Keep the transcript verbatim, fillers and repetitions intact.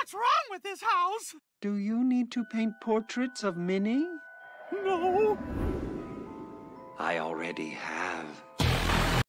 What's wrong with this house? Do you need to paint portraits of Minnie? No. I already have.